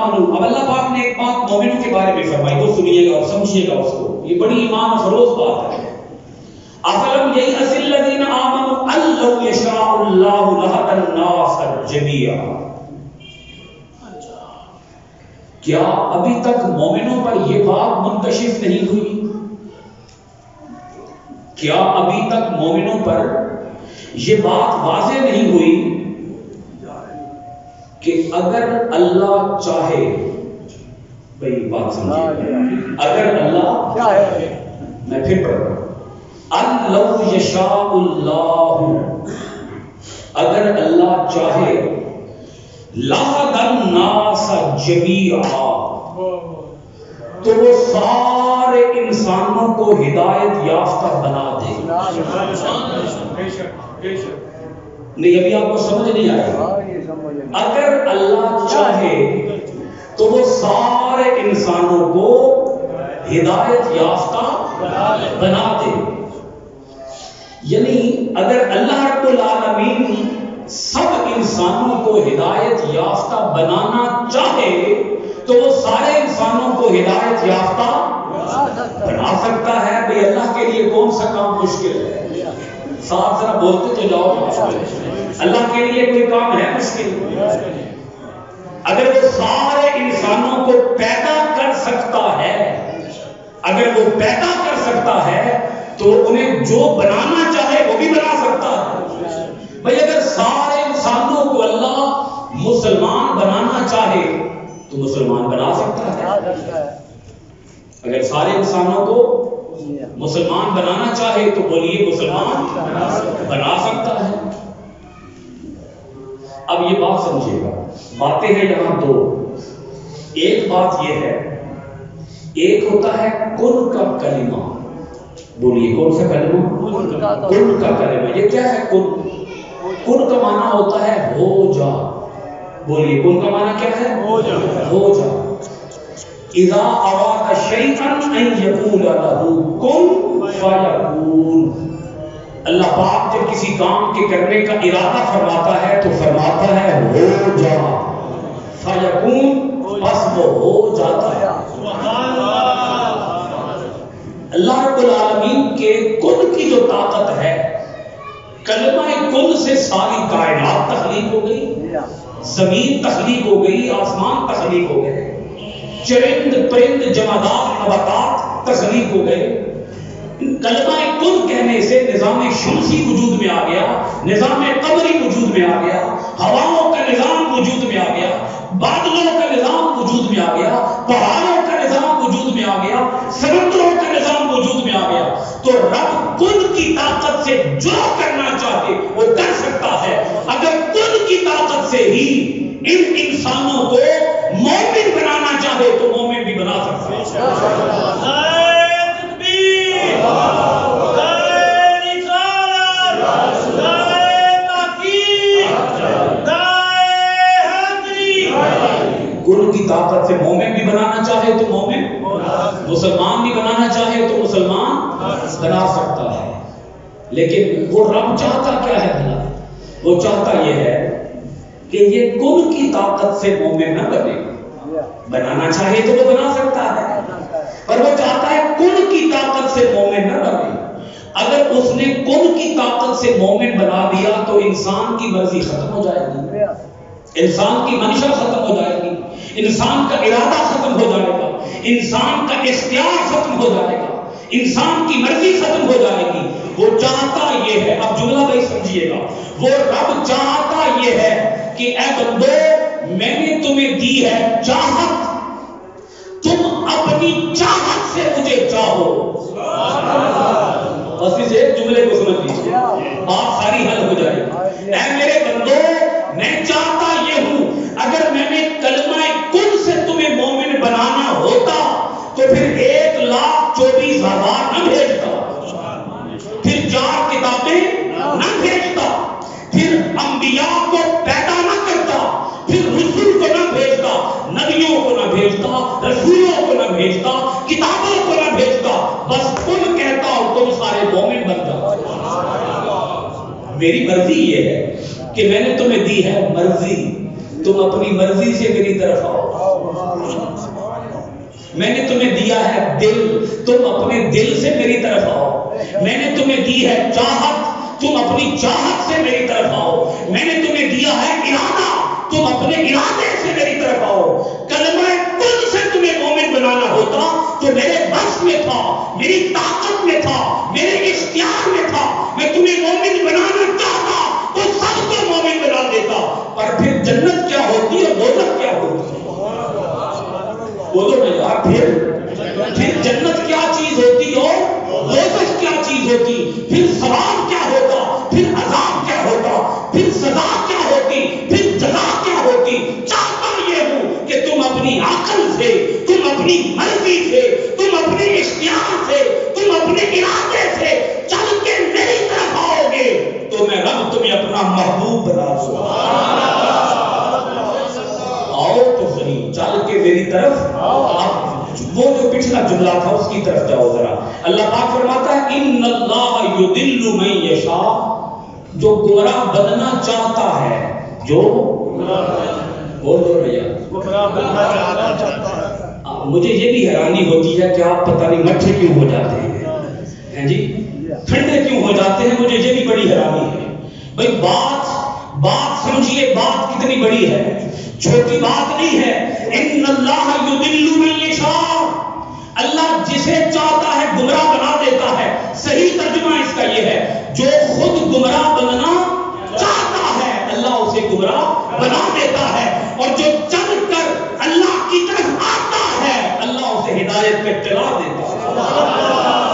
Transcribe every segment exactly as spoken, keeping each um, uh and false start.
آمنوا. اب اللہ پاک نے ایک بات مومنوں کے بارے میں فرمائی، وہ سنیے گا اور سمجھیے گا اس کو، یہ بڑی ایمان افروز بات ہے. افلم یئس الذین آمنوا ان لو یشاء اللہ لہدی الناس جمیعا. کیا ابھی تک مومنوں پر یہ بات منکشف نہیں ہوئی؟ کیا ابھی تک مومنوں پر یہ بات واضح نہیں ہوئی کہ اگر اللہ چاہے، بھئی بات سمجھیے، اگر اللہ چاہے، میں پھر پڑھ رہا ہوں، ان لو یشاء اللہ، اگر اللہ چاہے، لہدی الناس جمیعا، تو وہ سارے انسانوں کو ہدایت یافتہ بنا دے. نہیں ابھی آپ کو سمجھ نہیں آیا. اگر اللہ چاہے تو وہ سارے انسانوں کو ہدایت یافتہ بنا دے. یعنی اگر اللہ رب العالمین سب انسانوں کو ہدایت یافتہ بنانا چاہے تو وہ سارے انسانوں کو ہدایت یافتہ بنا سکتا ہے. بھئی اللہ کے لیے کون سا کام مشکل ہے؟ صاحب ذرا بولتے تو جاؤ. اللہ کے لیے کوئی کام ہے مشکل؟ اگر وہ سارے انسانوں کو پیدا کر سکتا ہے، اگر وہ پیدا کر سکتا ہے تو انہیں جو بنانا چاہے وہ بھی بنا سکتا ہے. بھئی اگر سارے انسانوں کو اللہ مسلمان بنانا چاہے تو مسلمان بنا سکتا ہے. اگر سارے انسانوں کو مسلمان بنانا چاہے تو بولیے مسلمان بنا سکتا ہے. اب یہ بات سمجھیے گا، باتیں ہیں یہاں دو. ایک بات یہ ہے، ایک ہوتا ہے کن کا کلمہ. بولیے کون سا کلمہ؟ کن کا کلمہ. یہ کیا ہے کن؟ کن کا معنی ہوتا ہے ہو جا. بولیے کن کا معنی کیا ہے؟ ہو جا. ہو جا. اذا اراد شیئا ان یقول له کن فیکون. اللہ پاک جب کسی کام کے کرنے کا ارادہ فرماتا ہے تو فرماتا ہے ہو جا، فیکون، بس وہ ہو جاتا ہے. اللہ رب العالمین کے کن کی جو طاقت ہے، کلمہ کن سے ساری کائنات تخلیق ہو گئی، زمین تخلیق ہو گئی، آسمان تخلیق ہو گئے، چرند پرند جمادات نباتات تخلیق ہو گئے. کلمہ کن کہنے سے نظام شمسی وجود میں آ گیا، نظام قمری وجود میں آ گیا، ہواؤں کا نظام وجود میں آ گیا، بادلوں کا نظام وجود میں آ گیا، پہاڑوں کا نظام وجود میں آ گیا، سمندروں کا نظام وجود میں آ گیا. تو رب کن کی طاقت سے جو کرنا چاہے وہ کر سکتا ہے. اگر کن کی طاقت سے ہی ان انسانوں کو مومن بنانا چاہے تو مومن بھی بنا سکتا ہے. کن کی طاقت سے مومن بھی بنانا چاہے تو مومن، مسلمان بھی بنانا چاہے تو مسلمان بنا سکتا ہے. لیکن وہ رب چاہتا کیا ہے بھلا؟ وہ چاہتا یہ ہے کہ یہ کن کی طاقت سے مومن نہ بنے. بنانا چاہے تو وہ بنا سکتا ہے، پر وہ چاہتا ہے کن کی طاقت سے مومن نہ بنے. اگر اس نے کن کی طاقت سے مومن بنا دیا تو انسان کی مرضی ختم ہو جائے گی، انسان کی منشا ختم ہو جائے گی، انسان کا ارادہ ختم ہو جائے گا، انسان کا اختیار ختم ہو جائے گا، انسان کی مرضی ختم ہو جائے گی. وہ چاہتا یہ ہے، اب جملہ بھائی سمجھیے گا، وہ رب چاہتا یہ ہے کہ اے بندو میں نے تمہیں دی ہے چاہت، تم اپنی چاہت سے مجھے چاہو. بس اس ایک جملے کو سمجھ لیجیے، بات ساری حل ہو جائے گی. اے میرے بندو میں چاہتا یہ ہوں، اگر میں نے کلمہ کن سے تمہیں مومن بنانا ہوتا تو پھر ایک لاکھ چوبیس ہزار نہ بھیجتا، پھر چار کتابیں نہ بھیجتا، پھر انبیاء کو پیدا نہ کرتا، پھر رسول کو نہ بھیجتا، نبیوں کو نہ بھیجتا، رسولوں کو نہ بھیجتا، کتابوں کو نہ بھیجتا. بس کن کہتا ہوں تم سارے مومن بن جاؤ. میری مرضی یہ ہے کہ میں نے تمہیں دی ہے مرضی، تم اپنی مرضی سے میری طرف آؤ. میں نے تمہیں دیا ہے دل، تم اپنے دل سے میری طرف آؤ. میں نے تمہیں دی ہے چاہت، تم اپنی چاہت سے میری طرف آؤ. میں نے تمہیں دیا ہے ارادہ، تم اپنے ارادے سے میری طرف آؤ. کلمہ کل سے تمہیں مومن بنانا ہوتا تو میرے بس میں تھا، میری طاقت میں تھا، میرے اختیار میں تھا. میں تمہیں مومن بنانا چاہتا تو سب کو مومن بنا دیتا. پر پھر جنت کیا ہوتی ہے، دولت کیا ہوتی ہے؟ بولو نا یار، پھر پھر جنت کیا چیز ہوتی اور دوزخ کیا چیز ہوتی؟ پھر ثواب کیا ہوتا، پھر عذاب کیا ہوتا، پھر سزا کیا ہوتی، پھر جزا کیا ہوتی؟ چاہتا یہ ہوں کہ تم اپنی عقل سے، تم اپنی مرضی سے، تم اپنے اختیار سے، تم اپنے ارادے سے چل کے میری طرف آؤ گے تو میں رب تمہیں اپنا محبوب بنا دوں. آؤ تو صحیح، چل کے میری طرف آؤ. وہ جو پچھلا جملہ تھا اس کی طرف جاؤ ذرا. اللہ پاک فرماتا ہے ان اللہ یضل من یشاء، جو گمراہ بننا چاہتا ہے، جو بولو بھیا گمراہ بننا چاہتا ہے. مجھے یہ بھی حیرانی ہوتی ہے کہ آپ پتہ نہیں مٹھے کیوں ہو جاتے ہیں، ہیں جی ٹھنڈے کیوں ہو جاتے ہیں. مجھے یہ بھی بڑی حیرانی ہے. بھئی بات بات سمجھیے، بات کتنی بڑی ہے، چھوٹی بات نہیں ہے. ان اللہ یضل من یشاء، اللہ جسے چاہتا ہے گمراہ بنا دیتا ہے. صحیح ترجمہ اس کا یہ ہے، جو خود گمراہ بننا چاہتا ہے اللہ اسے گمراہ بنا دیتا ہے، اور جو چل کر اللہ کی طرف آتا ہے اللہ اسے ہدایت پہ چلا دیتا ہے.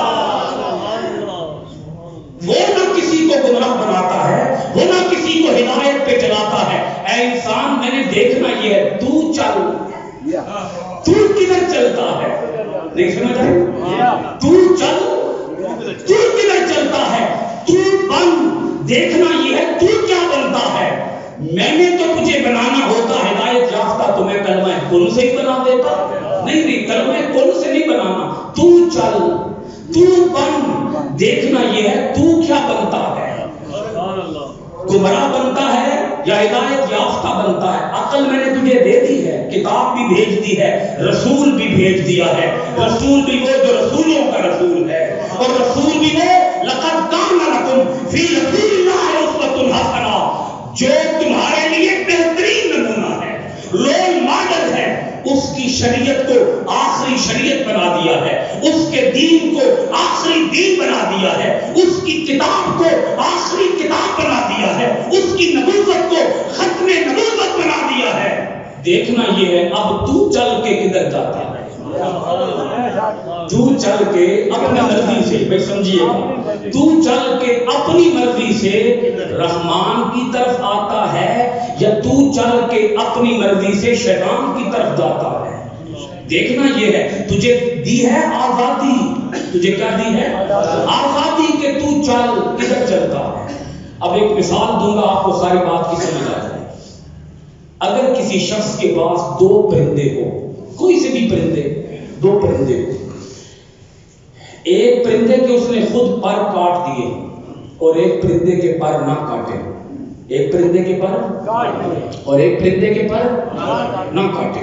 وہ نہ کسی کو گمراہ بناتا ہے، وہ نہ کسی کو ہدایت پہ چلاتا ہے. اے انسان، میں نے دیکھنا یہ ہے، تو چل، تو کدھر چلتا ہے؟ دیکھ سمجھ آئے؟ تو چل، تو کدھر چلتا ہے؟ تو بن، دیکھنا یہ ہے تو کیا بنتا ہے. میں نے تو تجھے بنانا ہوتا ہدایت یافتہ تو میں کلمہ کن سے ہی بنا دیتا. نہیں نہیں، کلمہ کن سے نہیں بنانا. تو چل، تو بن، دیکھنا یہ ہے تو کیا بنتا ہے. گمراہ بنتا ہے یا ہدایت یافتہ بنتا ہے. عقل میں نے تجھے دے دی ہے، کتاب بھی بھیج دی ہے، رسول بھی بھیج دیا ہے. رسول بھی وہ جو رسولوں کا رسول ہے، اور رسول بھی وہ لقد کان لکم فی رسول اللہ اسوۃ حسنہ، جو تمہارے لیے بہترین نمونہ ہے، رول ماڈل ہے. اس کی شریعت کو آخری شریعت بنا دیا ہے، اس کے دین کو آخری دین بنا دیا ہے، اس کی کتاب کو آخری کتاب بنا دیا ہے، اس کی نبوت کو ختم نبوت بنا دیا ہے. دیکھنا یہ ہے اب تو چل کے کدھر جاتا ہے. تو چل کے اپنی مرضی سے، بھائی سمجھیے گا، تو چل کے اپنی مرضی سے رحمان کی طرف آتا ہے یا تو چل کے اپنی مرضی سے شیطان کی طرف جاتا ہے. دیکھنا یہ ہے، تجھے دی ہے آزادی، تجھے کیا دی ہے آزادی کہ تو چل کدھر چلتا ہے. اب ایک مثال دوں گا آپ کو، ساری بات کی سمجھ آ جائے. اگر کسی شخص کے پاس دو پرندے ہو، کوئی سے بھی پرندے، دو پرندے ہو، ایک پرندے کے اس نے خود پر کاٹ دیے اور ایک پرندے کے پر نہ کاٹے، ایک پرندے کے پر اور ایک پرندے کے پر نہ کاٹے.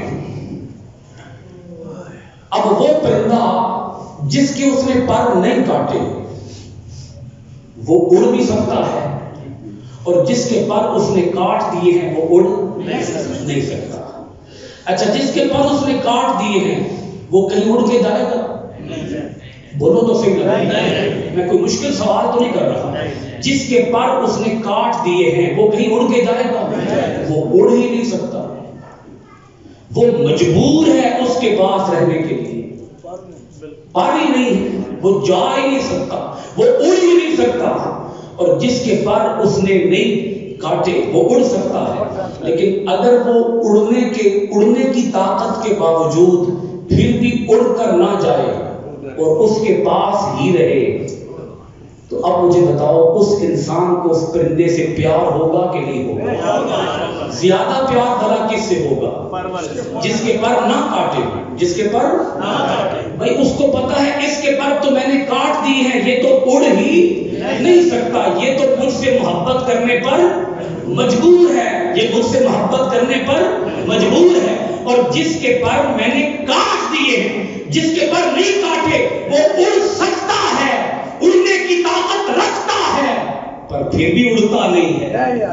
اب وہ پرندہ جس کے اس نے پر نہیں کاٹے وہ اڑ بھی سکتا ہے، اور جس کے پر اس نے کاٹ دیے ہیں وہ اڑ نہیں سکتا. اچھا، جس کے پر اس نے کاٹ دیے ہیں وہ کہیں اڑ کے جائے گا؟ بولو تو صحیح لگا. میں کوئی مشکل سوال تو نہیں کر رہا. جس کے پر اس نے کاٹ دیے ہیں وہ کہیں اڑ کے جائے گا؟ وہ اڑ ہی نہیں سکتا. وہ مجبور ہے اس کے پاس رہنے کے لیے. پر ہی نہیں، وہ جا ہی نہیں سکتا، وہ اڑ ہی نہیں سکتا. اور جس کے پر اس نے نہیں کاٹے وہ اڑ سکتا ہے. لیکن اگر وہ اڑنے کے اڑنے کی طاقت کے باوجود پھر بھی اڑ کر نہ جائے اور اس کے پاس ہی رہے، تو اب مجھے بتاؤ اس انسان کو اس پرندے سے پیار ہوگا کہ نہیں ہوگا؟ زیادہ پیار بھلا کس سے ہوگا؟ جس کے پر نہ کاٹے، جس کے پر نہ کاٹے. بھائی اس کو پتا ہے اس کے پر تو میں نے کاٹ دی ہے، یہ تو اڑ ہی نہیں سکتا، یہ تو مجھ سے محبت کرنے پر مجبور ہے. یہ مجھ سے محبت کرنے پر مجبور ہے، اور جس کے پر میں نے کاٹ دیے ہیں، جس کے پر نہیں کاٹے وہ اڑ سکتا ہے، اڑنے کی طاقت رکھتا ہے، پر پھر بھی اڑتا نہیں ہے۔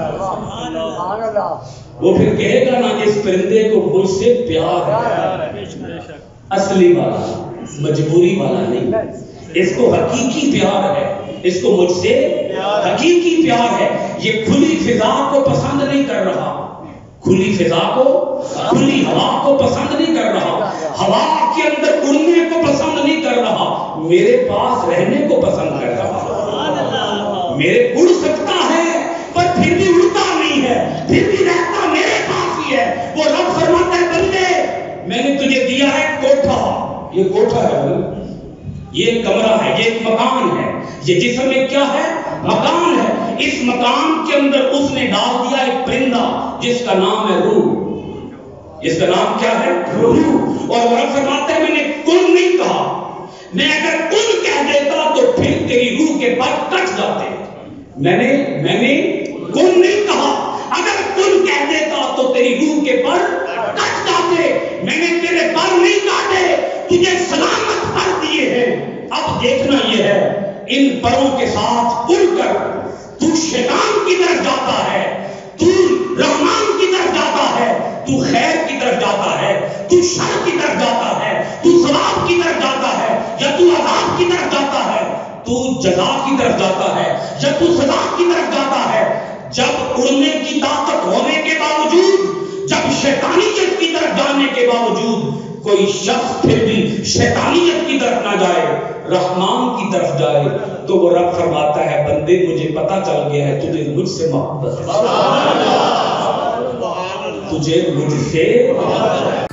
وہ پھر کہے گا نا اس پرندے کو مجھ سے پیار ہے، اصلی والا، مجبوری والا نہیں، اس کو حقیقی پیار ہے، اس کو مجھ سے حقیقی پیار ہے۔ یہ کھلی فضا کو پسند نہیں کر رہا، کھلی فضا کو، کھلی ہوا کو پسند نہیں کر رہا، ہوا کے اندر اڑنے کو پسند نہیں کر رہا، میرے پاس رہنے کو پسند کر رہا۔ میرے اڑ سکتا ہے پر پھر بھی اڑتا نہیں ہے، پھر بھی رہتا میرے پاس ہی ہے۔ وہ رب فرماتا ہے بندے میں نے تجھے دیا ہے کوٹھا، یہ کوٹھا ہے، یہ ایک کمرہ ہے، یہ ایک مکان ہے، یہ جسم ایک کیا ہے؟ مکان ہے۔ اس مکان کے اندر اس نے ڈال دیا ایک پرندہ جس کا نام ہے روح، جس کا نام کیا ہے؟ روح۔ اور وہ رب فرماتا ہے میں نے کن نہیں کہا، میں اگر کن کہہ دیتا تو پھر تیری روح کے پر کٹ جاتے۔ میں نے میں نے کن نہیں کہا، اگر کن کہہ دیتا تو تیری روح کے پر کٹ جاتے۔ میں نے تیرے پر نہیں کاٹے، تجھے سلامت پر دیے ہیں۔ اب دیکھنا یہ ہے ان پروں کے ساتھ اڑ کر تو شیطان کی طرف جاتا ہے، تو رحمان کی طرف جاتا ہے، تو خیر کی طرف جاتا ہے، تو شر کی طرف جاتا ہے، تو ثواب کی طرف جاتا ہے، یا تو عذاب کی طرف جاتا ہے، تو جزا کی طرف جاتا ہے، یا تو سزا کی طرف جاتا ہے۔ جب اڑنے کی طاقت ہونے کے باوجود، جب شیطانیت کی طرف جانے کے باوجود کوئی شخص پھر بھی شیطانیت کی طرف نہ جائے، رحمان کی طرف جائے، تو وہ رب فرماتا ہے بندے مجھے پتا چل گیا ہے تجھے مجھ سے محبت ہے، تجھے مجھ سے